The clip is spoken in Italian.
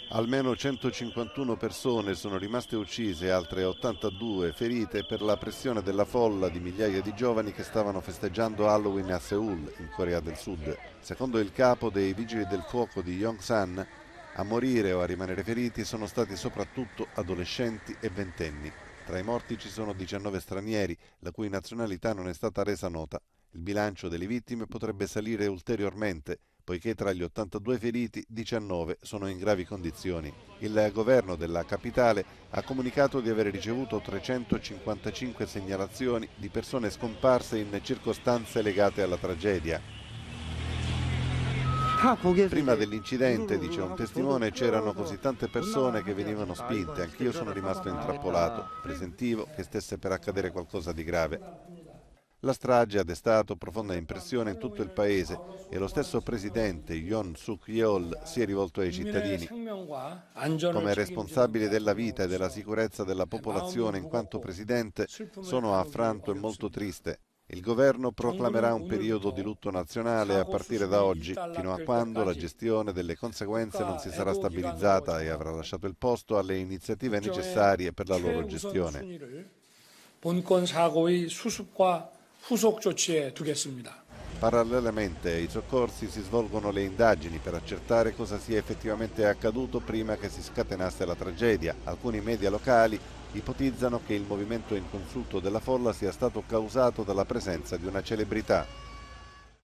Almeno 151 persone sono rimaste uccise e altre 82 ferite per la pressione della folla di migliaia di giovani che stavano festeggiando Halloween a Seoul, in Corea del Sud. Secondo il capo dei Vigili del Fuoco di Yongsan, a morire o a rimanere feriti sono stati soprattutto adolescenti e ventenni. Tra i morti ci sono 19 stranieri, la cui nazionalità non è stata resa nota. Il bilancio delle vittime potrebbe salire ulteriormente, poiché tra gli 82 feriti 19 sono in gravi condizioni. Il governo della capitale ha comunicato di aver ricevuto 355 segnalazioni di persone scomparse in circostanze legate alla tragedia. Prima dell'incidente, dice un testimone, c'erano così tante persone che venivano spinte, anch'io sono rimasto intrappolato, presentivo che stesse per accadere qualcosa di grave. La strage ha destato profonda impressione in tutto il paese e lo stesso presidente Yoon Suk-yeol si è rivolto ai cittadini. Come responsabile della vita e della sicurezza della popolazione in quanto presidente, sono affranto e molto triste. Il governo proclamerà un periodo di lutto nazionale a partire da oggi, fino a quando la gestione delle conseguenze non si sarà stabilizzata e avrà lasciato il posto alle iniziative necessarie per la loro gestione. 후속 조치에 두겠습니다. Parallelamente ai soccorsi si svolgono le indagini per accertare cosa sia effettivamente accaduto prima che si scatenasse la tragedia. Alcuni media locali ipotizzano che il movimento inconsulto della folla sia stato causato dalla presenza di una celebrità.